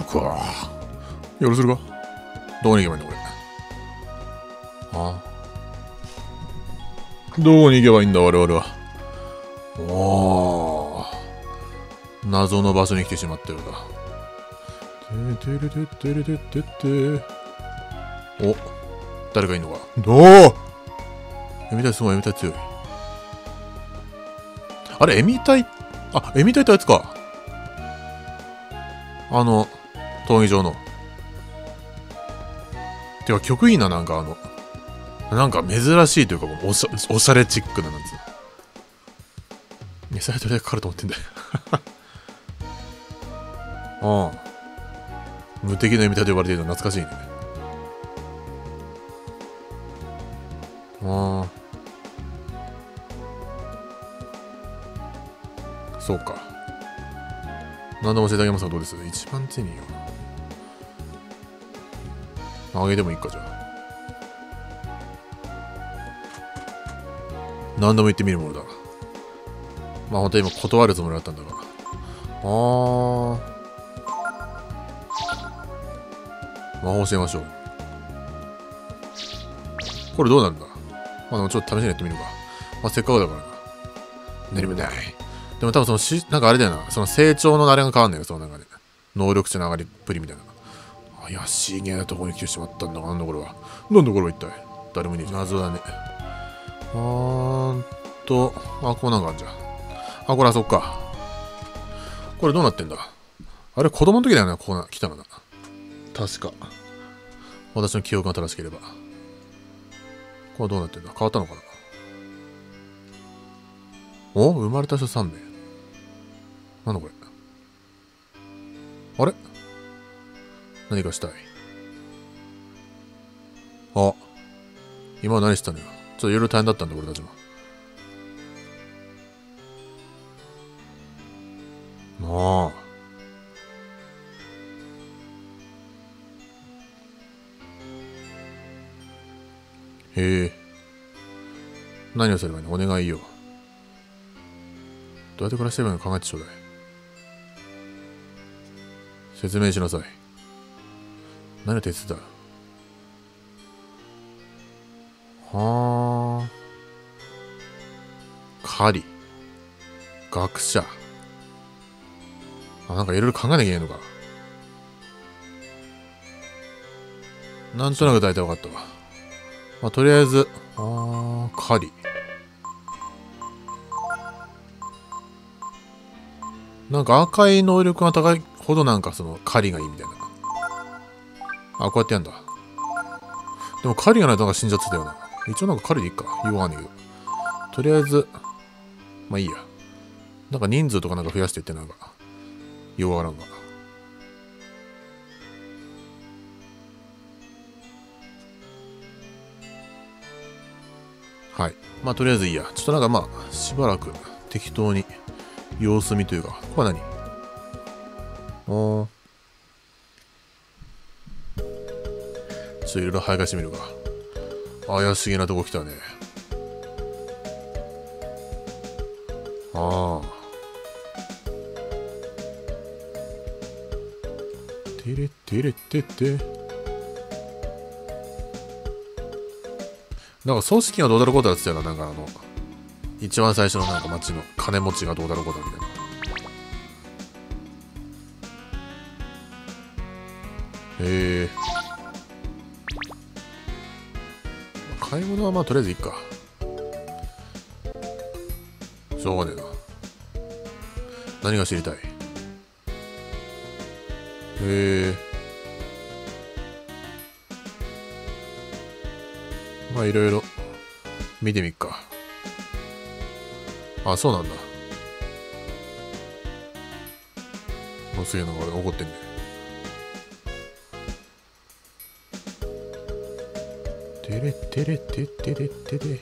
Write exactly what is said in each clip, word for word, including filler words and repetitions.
くわ。よろするか。どこに行けばいいんだこれ。ああ、どこに行けばいいんだ我々は。おー、謎の場所に来てしまったようだ。てれてれてれててて。お、誰かいんのか。どうエミタイすごい、エミタイ強い。あれ、エミタイ、あ、エミタイってあいつか。あの、闘技場の。てか、曲いいな、なんかあの、なんか珍しいというか、おしゃ、おしゃれチックななんつう。ミサイルとりあえずかかると思ってんだよ。ああ。無敵のエミタイと呼ばれているの懐かしいね。ああ。そうか。何でも教えてあげますがどうです？一番手にいいよ。あげてもいいか、じゃあ。何でも言ってみるものだ。まあ本当に今断るつもりだったんだが。ああ。魔法教えましょう。これどうなるんだ？まあでもちょっと試しにやってみるか。まあせっかくだからな。何もない。でも多分そのし、なんかあれだよな。その成長のあれが変わんないよ。そのなんかね。能力値の上がりっぷりみたいな。怪しげなところに来てしまったんだが、なんだこれは。なんだこれは一体。誰もいねえじゃん。謎だね。あーんと、あ、こうなんかあんじゃん。あ、これあそっか。これどうなってんだ？あれ子供の時だよね、こうな、来たのな。確か。私の記憶が正しければ。これどうなってんだ？変わったのかな？お？生まれた人さんめい。なんだこれ。あれ？何かしたい。あ、今は何したのよ。ちょっといろいろ大変だったんだ、俺たちも。ああ。へえ。何をすればいいの？お願いよ。どうやって暮らしてればいいの？考えてちょうだい。説明しなさい。何を手伝う？はあ。狩り。学者。あ、なんかいろいろ考えなきゃいけないのか。なんとなく大体分かったわ。まあ、とりあえず、あー、狩り。なんか赤い能力が高いほどなんかその狩りがいいみたいな。あ、こうやってやんだ。でも狩りがないとなんか死んじゃってたよな。一応なんか狩りでいいか。よくわかんないけど。とりあえず、まあいいや。なんか人数とかなんか増やしていってなんか。よくわからんが。はい。まあとりあえずいいや。ちょっとなんかまあ、しばらく適当に様子見というか。これは何？おー。ちょっといろいろ早かしてみるか。怪しげなとこ来たね。ああ。てれてれてて。なんか組織がどうだろうことだって言ってたよな。なんかあの、一番最初のなんか町の金持ちがどうだろうことだみたいな。へえ。買い物はまあとりあえずいいか。しょうがねえな。何が知りたい？へえ。まあいろいろ見てみっか。あ、そうなんだ。もうすげえなんか怒ってんね。てれてれててれてれ。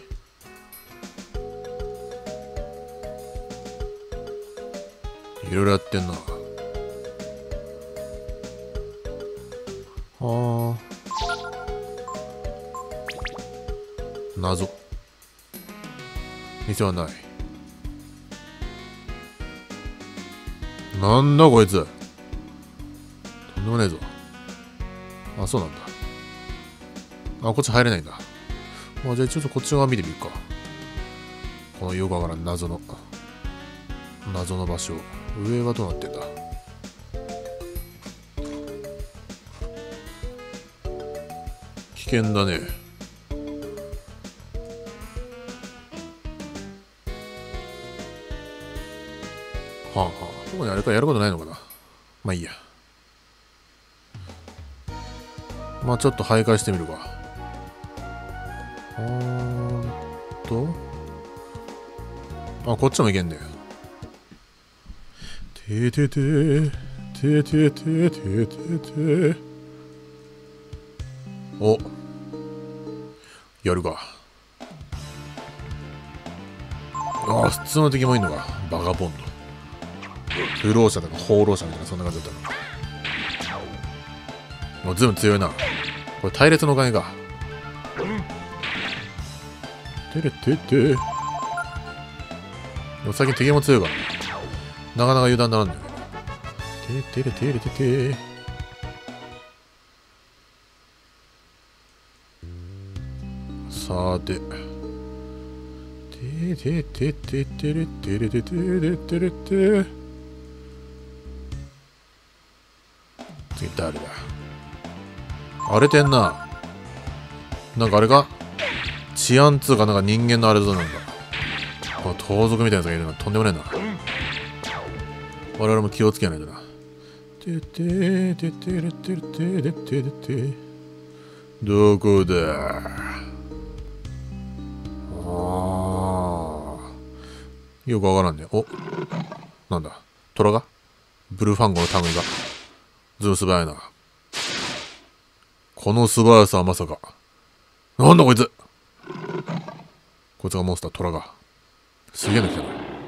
いろいろやってんな。ああ。謎。店はない。なんだこいつ。とんでもねえぞ。あ、そうなんだ。あ、こっち入れないんだ。まあ、じゃあちょっとこっち側見てみるか。このよくわからん謎の、謎の場所。上はどうなってんだ。危険だね。はあはあ。ここにあれかやることないのかな。まあいいや。まあちょっと徘徊してみるか。ほーんと。あ、こっちもいけんだよ。ててててててててて。お。やるか。ああ、普通の敵もいんのか。バガボンド。不老者とか放浪者みたいな、そんな感じだったの。もうずいぶん強いな。これ隊列のおかげか。てれてて。でも最近敵も強いからね。なかなか油断ならんだよね。ててれてれてて。さて。てててててれてれててれてれて。次誰だ。荒れてんな。なんかあれか治安つうかなんか人間のあれだなんか。この盗賊みたいなやつがいるのとんでもねえな。我々も気をつけないとな。ててててれてれてれてれて。どこだ。ああ。よくわからんね。お。なんだ。虎がブルーファンゴのタムが。ずぶ素早いな。この素早さはまさか。なんだこいつ。こいつがモンスター、トラが。すげえの来たな。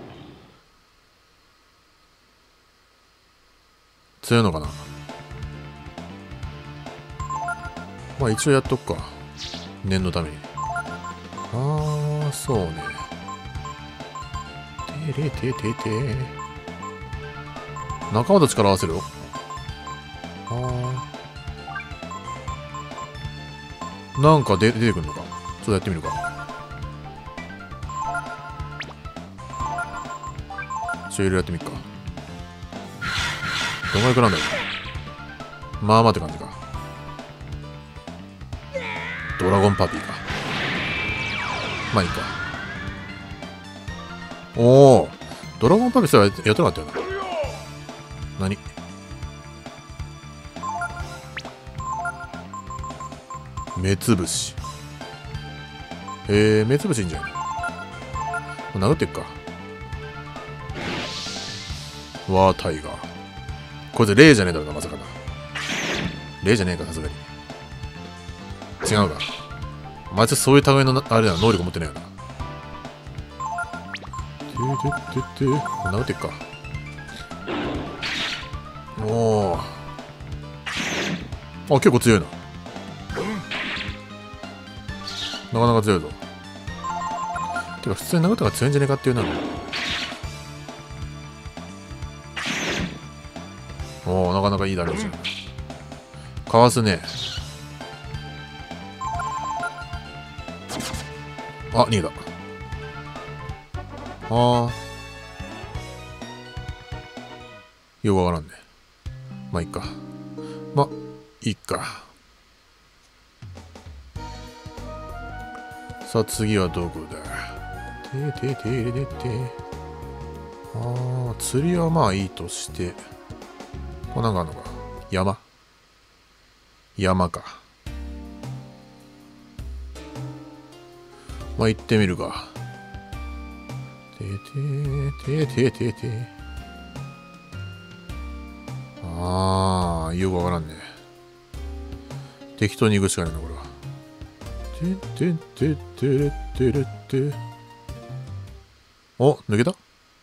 強いのかな。まあ一応やっとくか。念のために。ああ、そうね。てれててて。仲間と力合わせるよ。ああ。なんか出てくるのか。ちょっとやってみるか。ちょ、いろいろやってみっか。どんぐらいくらんだろう。まあまあって感じか。ドラゴンパピーか。まあいいか。おお。ドラゴンパピーさえやってなかったよな。何目つぶし。へえ、目つぶしいいんじゃないの。殴ってっか。わー、タイガー。こいつ霊じゃねえだろうな、まさかな。霊じゃねえか、さすがに。違うか。まあ、ちょっとそういう類のあれだな、能力持ってないよな。てててて、殴ってっか。おお。あ、結構強いな。なかなか強いぞ。てか普通に殴った方が強いんじゃねえかっていうな。おお、なかなかいいダメージ。かわすね。あ、逃げた。ああ。よくわからんね。まあいいか。まあ、いいか。さあ次はどこだ。てててれれて。ああ、釣りはまあいいとして。これなんかあるのか。山山か。まあ行ってみるか。てててててて。ああ、よくわからんね。適当に行くしかないな、これは。ててててれてれて。お、抜けた。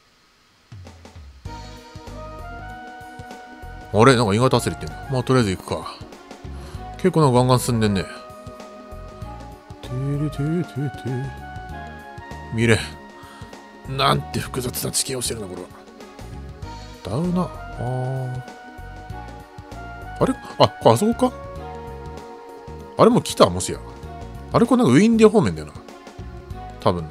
あれなんか意外と焦りってんの。まあとりあえず行くか。結構なんかガンガン進んでんね。てれてれてれて。見れ。なんて複雑な地形をしてるな、これは。ダウナ。ああ。 あれあ、これあそこか。あれもう来たもしや。あれこれなんかウィンディア方面だよな。多分な。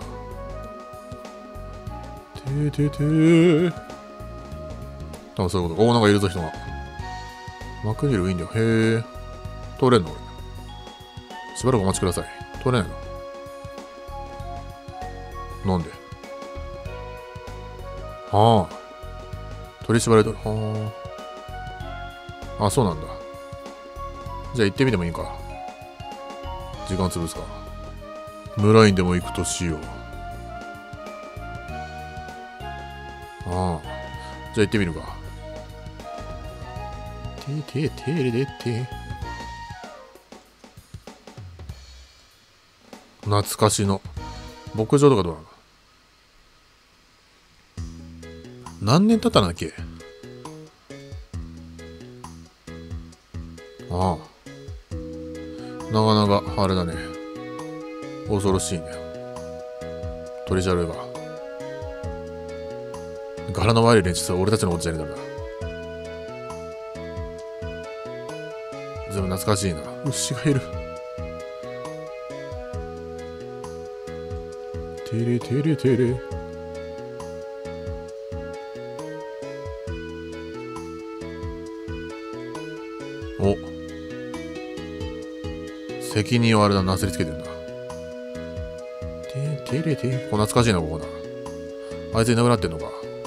てーてーてー。多分そういうこと。おお、なんかいるぞ人が。マクニールウィンディア。へえ。通れんのこれ。しばらくお待ちください。通れないの。なんで。ああ。取り縛られとる。はあ。あ、そうなんだ。じゃあ行ってみてもいいか。時間潰すか。村にでも行くとしよう。ああ。じゃあ行ってみるか。てててれれて。懐かしの。牧場とかどうなの？何年経ったんだっけ？ああ。なかなか、あれだね。恐ろしいね。取りじゃるが。柄の悪い連中さ、俺たちのおっちゃんになるな。全部懐かしいな。牛がいる。てれてれてれ。お。責任をあれだなすりつけてるんだ。ててれて。こ懐かしいな、ここな。あいついなくなってんのか。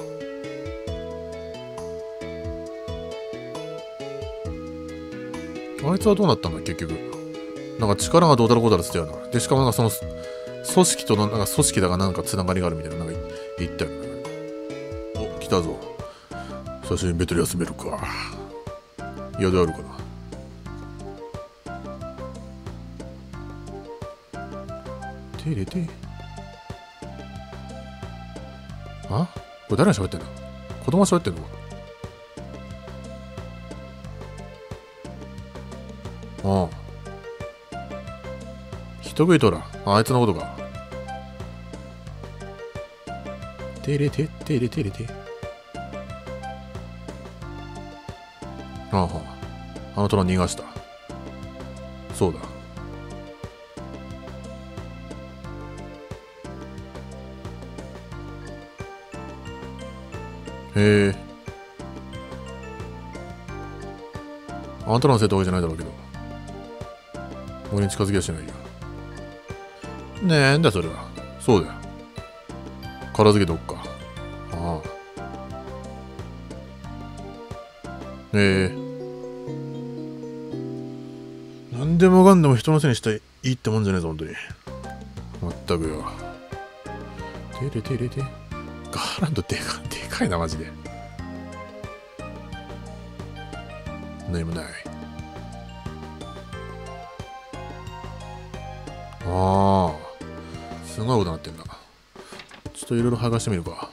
あいつはどうなったんだ、結局。なんか力がどうだろうこうだろって言ってたよな。で、しかもなんかその、組織との、なんか組織だがなんかつながりがあるみたいな、なんか言ったよね。お、来たぞ。写真ベトで休めるか。宿あるかな。てれて。あ？これ誰が喋ってんだ？子供が喋ってんのか？ああ。人食いとら。あいつのことか。てれててれてれて。ああはあ。あの虎逃がした。そうだ。へえ。あんたらのせいってわけじゃないだろうけど。俺に近づきはしないよ。ねえんだそれは。そうだよ。片付けとくか。ああ。ええ。なんでもかんでも人のせいにしたらいいってもんじゃねえぞ、ほんとに。まったくよ。てれてれて。ガーランドでか、でかいな、マジで。何もない。ああ。すごいことなってんだ。ちょっといろいろ剥がしてみるか。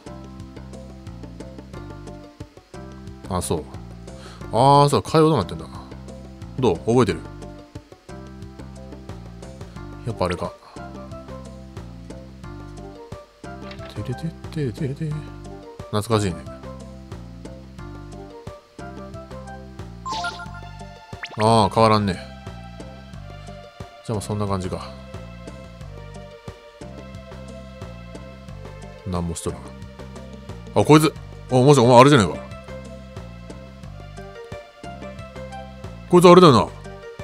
あ、そう。ああ、そう、会話どうなってんだ。どう？覚えてる？やっぱあれか。てれてってれてれて。懐かしいね。ああ、変わらんね。じゃあまあそんな感じか。なんもしとらん。あ、こいつ。あ、もしお前あれじゃねえか。こいつあれだよな。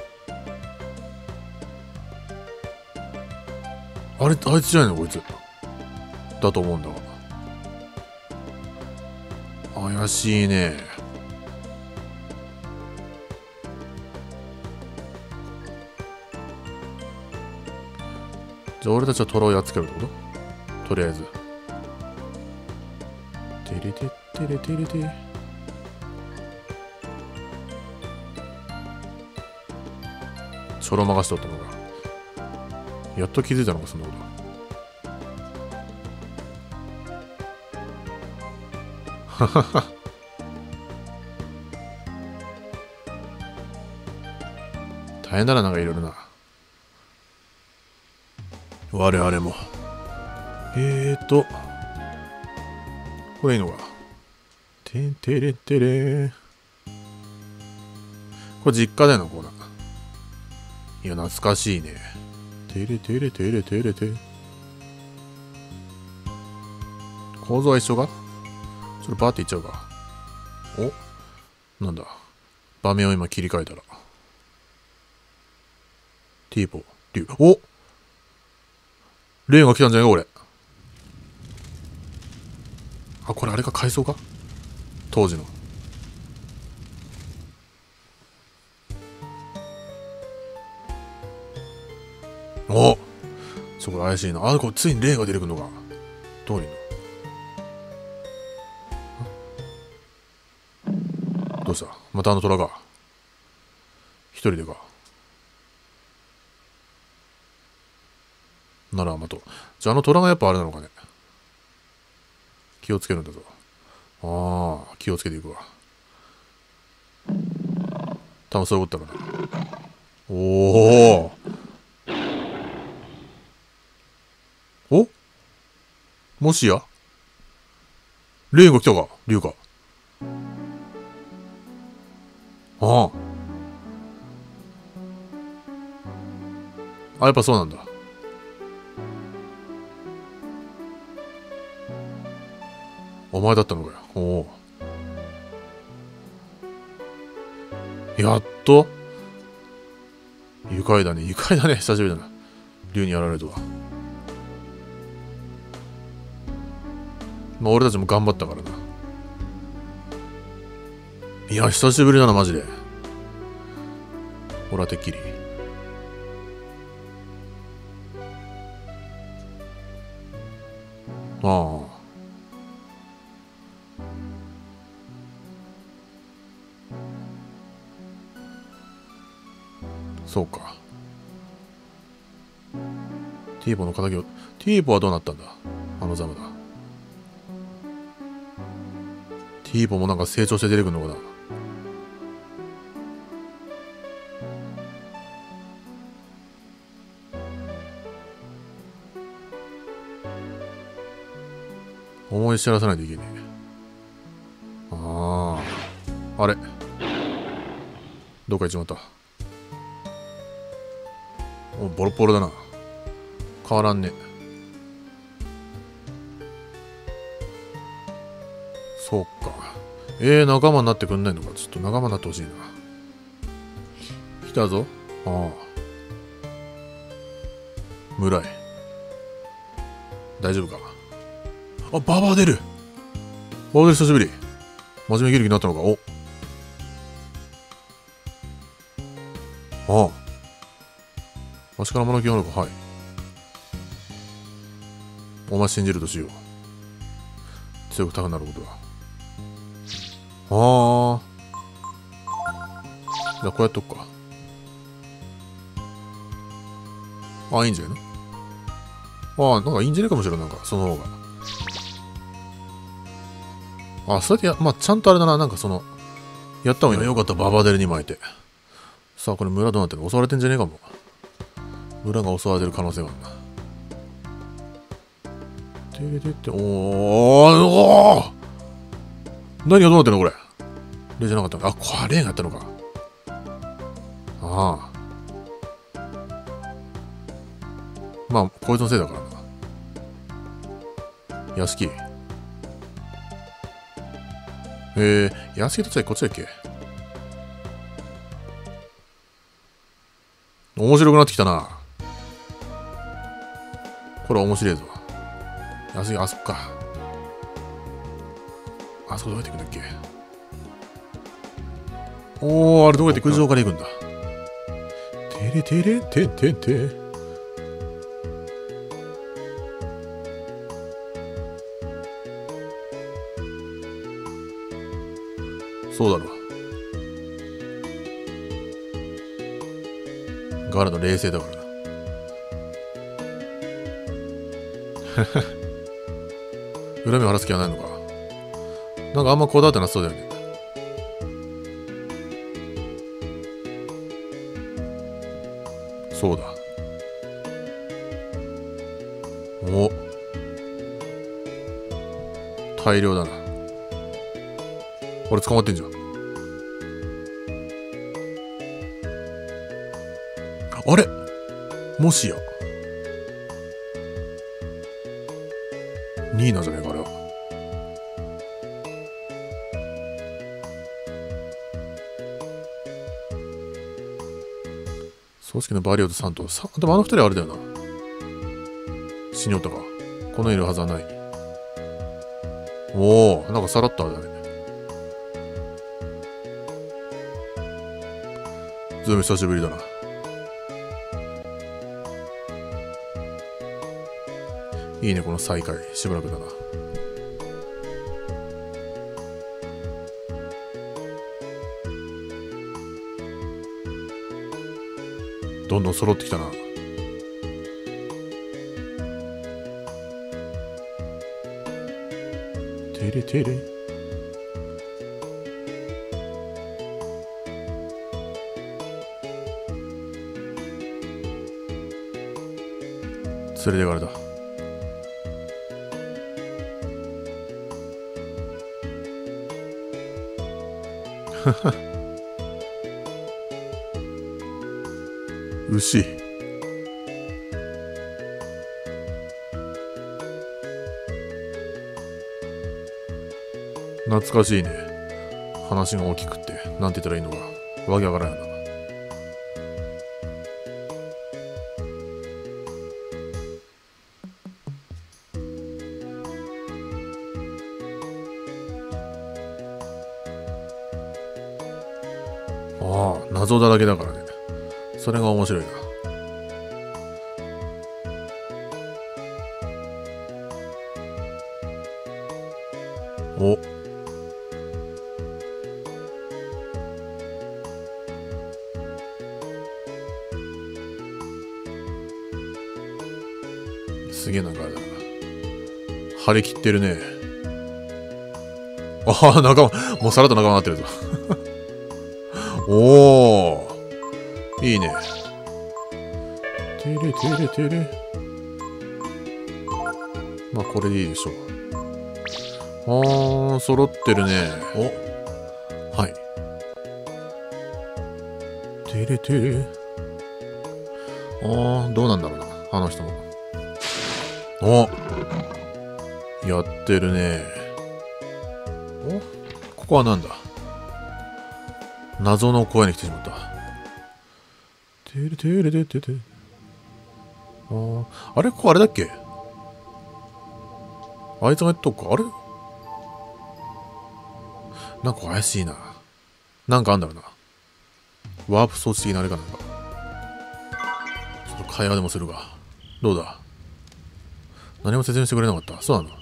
あれ、あいつじゃないのこいつ。だと思うんだが。怪しいね。じゃあ俺たちは虎をやっつけるってこと？とりあえず。てれてってれてれて。ちょろまかしとったのか。やっと気づいたのか、そんなこと。ははは。大変だな、なんかいろいろな。我々も。えーと。これいいのか。てんてれてれ。 これ実家だよな、コーナー。いや、懐かしいね。てれてれてれてれて。構造は一緒か？ちょっとバーっていっちゃうか。お、なんだ。場面を今切り替えたら。ティーポ、リュウ。お、レーンが来たんじゃないか、俺。あ、これあれか、階層か？当時の。お、そこ怪しいな。あ、これついにレーンが出てくるのか。どうにの。どうした？またあの虎か。一人でか。なら、まと。じゃあ、あの虎がやっぱあれなのかね。気をつけるんだぞ。ああ、気をつけていくわ。多分そういうことだから。おお。お、もしやレーンが来たか、竜か。ああ。あ、やっぱそうなんだ。お前だったのかよ。おお。やっと愉快だね。愉快だね。久しぶりだな。竜にやられるとは。まあ俺たちも頑張ったからな。いや、久しぶりだな、マジで。俺はてっきり。ああ。そうか。ティーポの敵を、ティーポはどうなったんだ？あのザムだ。ティーポもなんか成長して出てくるのかな。思い知らさないといけねえ。ああ。あれ。どっか行っちまった。お、ボロボロだな。変わらんね。そうか。えー、仲間になってくんないのか。ちょっと仲間になってほしいな。来たぞ。ああ。村井。大丈夫か。あ、ババア出る。ババア出る、久しぶり。真面目切る気になったのか。お。ああ。わしから学びがあるか。はい。お前信じるとしよう。強く高くなることだ。ああ。じゃあこうやっとくか。ああ、いいんじゃないの。ああ、なんかいいんじゃねえかもしれない。なんか、その方が。ああ、そうやってや、まあ、ちゃんとあれだな。なんかその、やった方がいいな。よかった、ババデルに巻いて。さあ、これ村どうなってるの？襲われてんじゃねえかも。村が襲われてる可能性があるな。てれてって、おー、おー何がどうなってんのこれ。例じゃなかったのか。あ、これがやったのか。ああ。まあ、こいつのせいだからな。屋敷。えー、屋敷とっちゃこっちだっけ。面白くなってきたな。これ面白いぞ。屋敷、あそっか。あそこどうやって行くんだっけ。おー、あれどうやって空上から行くんだ。てれてれててて。そうだろ。ガラの冷静だからな。恨みを晴らす気はないのか。なんかあんまこだわってなさそうだよね。そうだ。お、大量だな。俺捕まってんじゃん。 あれもしやニーナじゃねえかあれは。葬式のバリオとサントさ、でもあの二人あれだよな、死におったか。このいるはずはない。おお、なんかさらっとあれだね。ズーム久しぶりだな。いいねこの再会、しばらくだな。どんどん揃ってきたな。てれてれ。連れてかれた。牛。懐かしいね。話が大きくってなんて言ったらいいのかわけわからんよな。ああ、謎だらけだからね。それが面白いな。お。すげえなんかあれだな。張り切ってるね。ああ、仲間、もうさらっと仲間になってるぞ。おお、いいね。てれてれてれ。まあこれでいいでしょう。あー、揃ってるね。お、はい。てれてれ。あー、どうなんだろうな、あの人も。お、やってるね。お、ここはなんだ。謎の小屋に来てしまった。てれてれててて。あー、あれここあれだっけ。あいつが言っとくか。あれなんか怪しいな。なんかあんだろうな。ワープ装置的なあれかなんか。ちょっと会話でもするが。どうだ。何も説明してくれなかった。そうなの。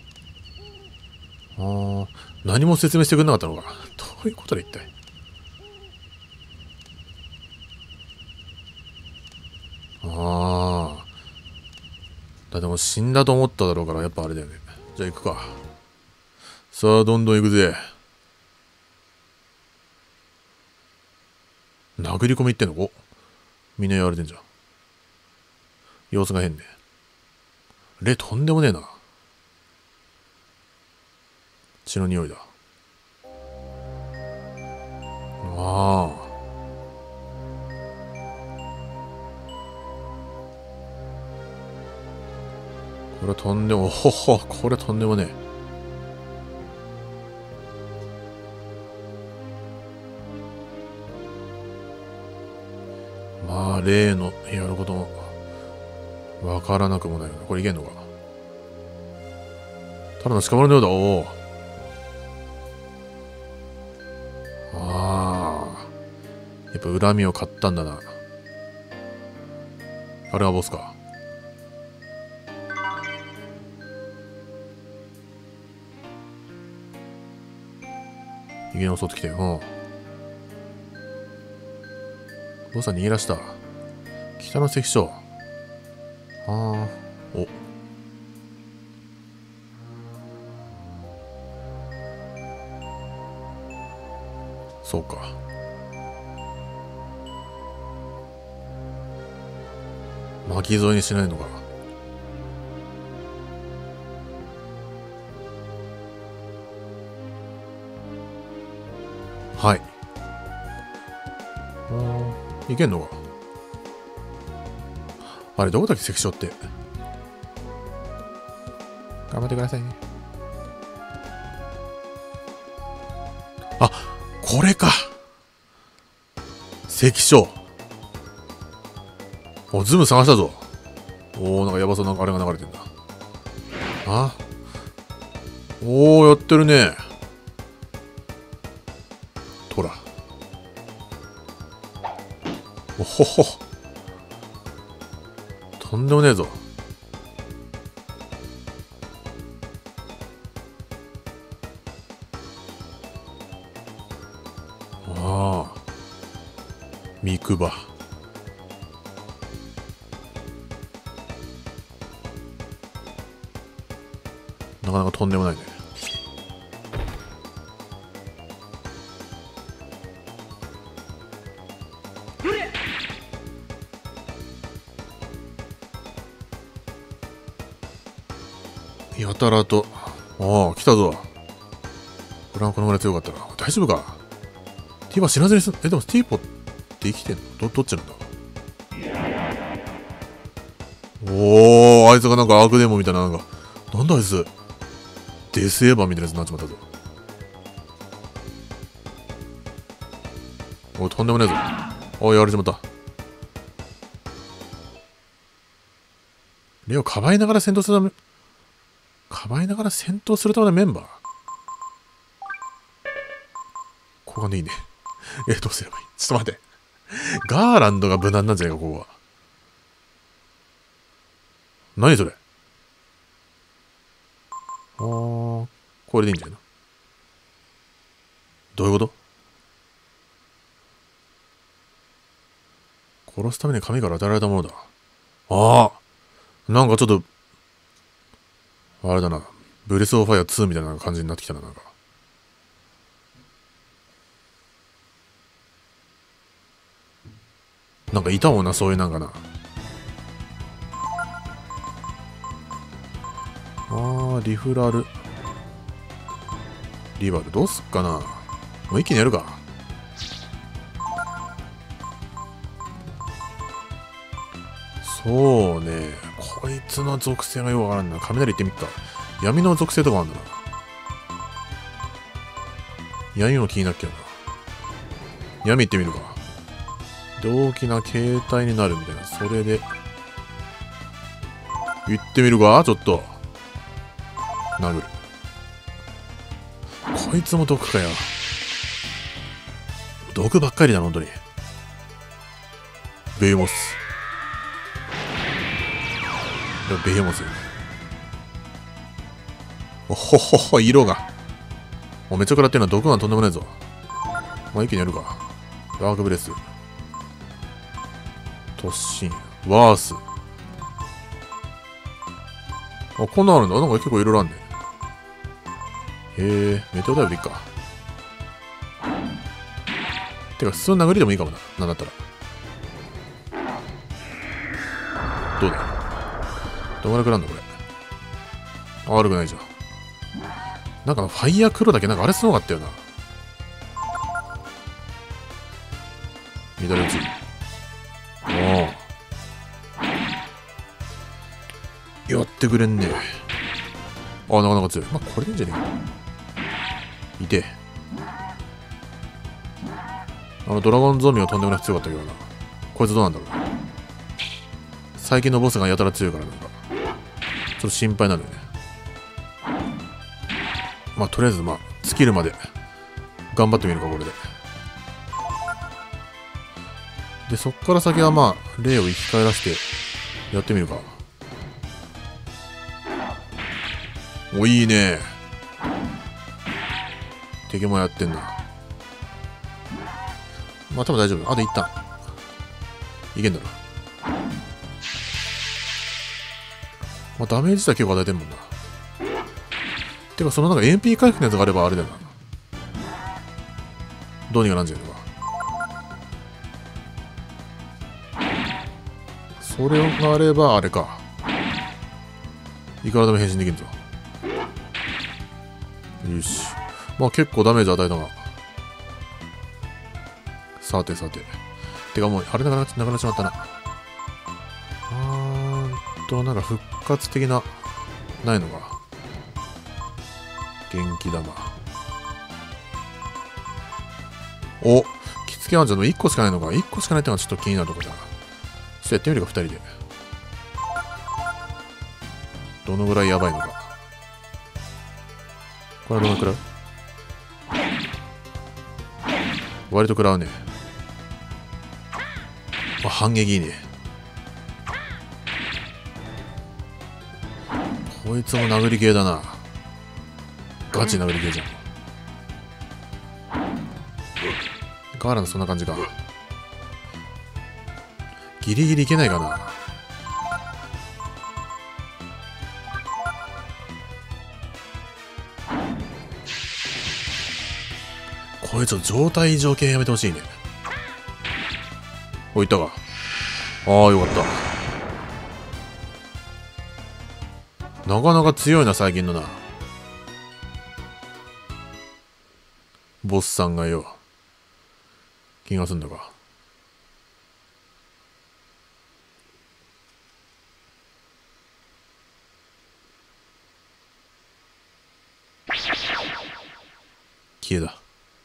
ああ、何も説明してくれなかったのか。どういうことだ一体。ああ。だでも死んだと思っただろうから、やっぱあれだよね。じゃあ行くか。さあ、どんどん行くぜ。殴り込み行ってんの？お、みんなやられてんじゃん。様子が変ね。レとんでもねえな。血の匂いだ。ああ。これとんでも、ほほ、これとんでもねえ。まあ、例のやることもわからなくもないよな。これいけんのか。ただの屍のようだ。おお。ああ。やっぱ恨みを買ったんだな。あれはボスか。逃げ襲ってきて。うん。ボスは逃げ出した。北の関所。ああ。お。そうか。巻き添えにしないのか。はい。ああ、いけんのか。 あれどこだっけ関所って。頑張ってくださいね。あ、これか。関所。お、ズーム探したぞ。おー、なんかやばそうなあれが流れてんだ。あ、おー、やってるね。とら。おほほ。とんでもねえぞ。ああ。三くば。なかなかとんでもないね。やたらと。ああ、来たぞ。ブランこのぐらい強かったら。大丈夫か。ティーバ死なずにすん。え、でもティーポって生きてんの？ど、どっちなんだ。おー、あいつがなんかアークデーモンみたいな、なんか。なんだあいつ。デスエヴァンみたいなやつになっちまったぞ。お、とんでもねえぞ。おい、やられちまった。レオ、かばいながら戦闘するため、かばいながら戦闘するためのメンバー。ここがねいいね。え、どうすればいい？ちょっと待って。ガーランドが無難なんじゃないか、ここは。何それ？あー、これでいいんじゃないの？どういうこと？殺すために神から与えられたものだ。ああ、なんかちょっと、あれだな。ブレスオブファイアツーみたいな感じになってきたな、なんか。なんかいたもんな、そういうなんかな。あー、リフラル。リバル、どうすっかな。もう一気にやるか。そうね。こいつの属性がよくわからんな。雷行ってみっか。闇の属性とかあるんだな。闇も気になっけどな。闇行ってみるか。で、大きな形態になるみたいな。それで。行ってみるかちょっと。殴る。こいつも毒かよ。毒ばっかりだな、本当に。ベイモス。ベヘモス。おほほほ、色が。もうめっちゃ食らってるのは毒がとんでもないぞ。まあ、一気にやるか。ダークブレス。突進。ワース。あ、こんなんあるんだ。なんか結構いろいろあるね。へえ、メテオダイブでいいか。てか、普通の殴りでもいいかもな。なんだったら。どうだどんぐらい食らうんだこれ。あ、悪くないじゃん。なんかファイヤー黒だけなんかあれすごかったよな。緑打ち。おお。やってくれんねえ。あ、なかなか強い。まあ、これでいいんじゃねえか。いて。あのドラゴンゾンビはとんでもなく強かったけどな。こいつどうなんだろう。最近のボスがやたら強いからなんか。ちょっと心配になるよね。まあ、とりあえず、まあ、尽きるまで頑張ってみるか、これで。で、そっから先はまあ、霊を生き返らせてやってみるか。お、いいね。敵もやってんな。まあ、多分大丈夫。あと一旦。いけんだろ。まあ、ダメージ自体結構与えてんもんな。てか、そのなんか エムピー 回復のやつがあればあれだよな。どうにかなんじゃねえのか。それがあればあれか。いくらでも変身できるぞ。よし。まあ結構ダメージ与えたが。さてさて。てかもう、あれなくなっちまったな。あと、なんか復活的な、ないのか。元気玉。お、着付けワンちゃんのいっこしかないのか。いっこしかないってのがちょっと気になるところだ。ちょっとやってみるか、ふたりで。どのぐらいやばいのか。これはどのくらい？割と食らうね。あ、反撃いいね。こいつも殴り系だな。ガチ殴り系じゃん。ガーランドそんな感じか。ギリギリいけないかな。こいつ状態異常系やめてほしいね。お、いったか。ああ、よかった。なかなか強いな、最近のな。ボスさんがよ。気がすんだか。消えだ。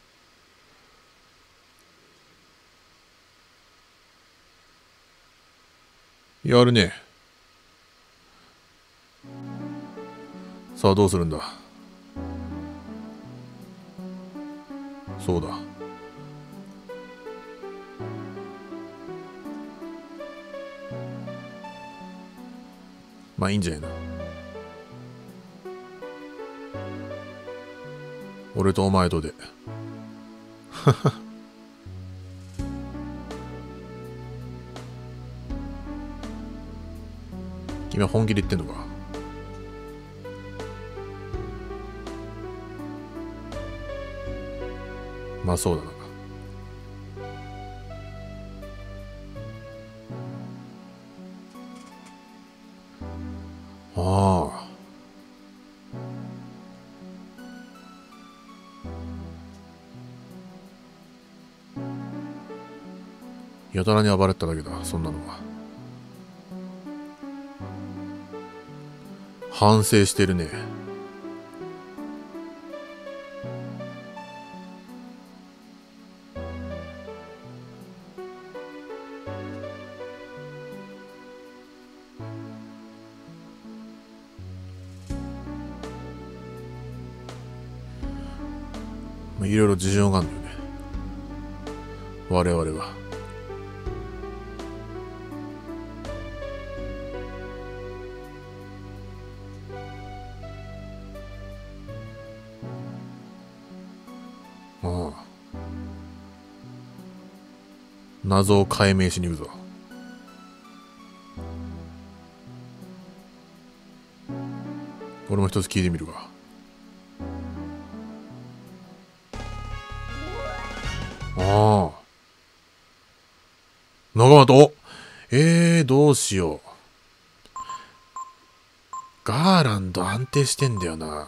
やるね。さあどうするんだ。そうだ。まあいいんじゃないな。俺とお前とで。君は本気で言ってんのか。まあそうだな。ああ。やたらに暴れただけだ、そんなのは。反省してるね。いろいろ事情があるんだよね。我々は。ああ。謎を解明しに行くぞ。俺も一つ聞いてみるか。ああ。仲間と、えー、どうしよう。ガーランド安定してんだよな。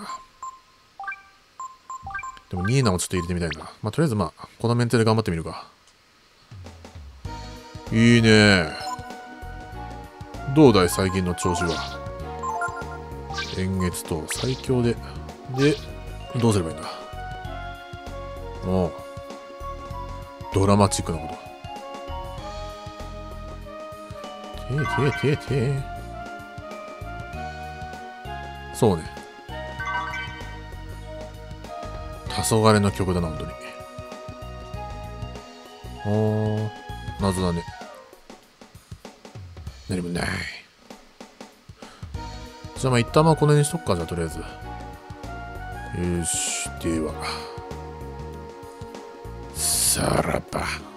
でもニーナもちょっと入れてみたいな。まあ、とりあえずまあ、このメンツで頑張ってみるか。いいね。どうだい最近の調子は。円月と最強で。で、どうすればいいんだ。おう。ドラマチックなこと。てーてーてーてー。そうね。黄昏の曲だな、本当に。おー、謎だね。何もない。じゃあまあ一旦まあこの辺にしとくか、じゃあとりあえず。よし、では。さらば。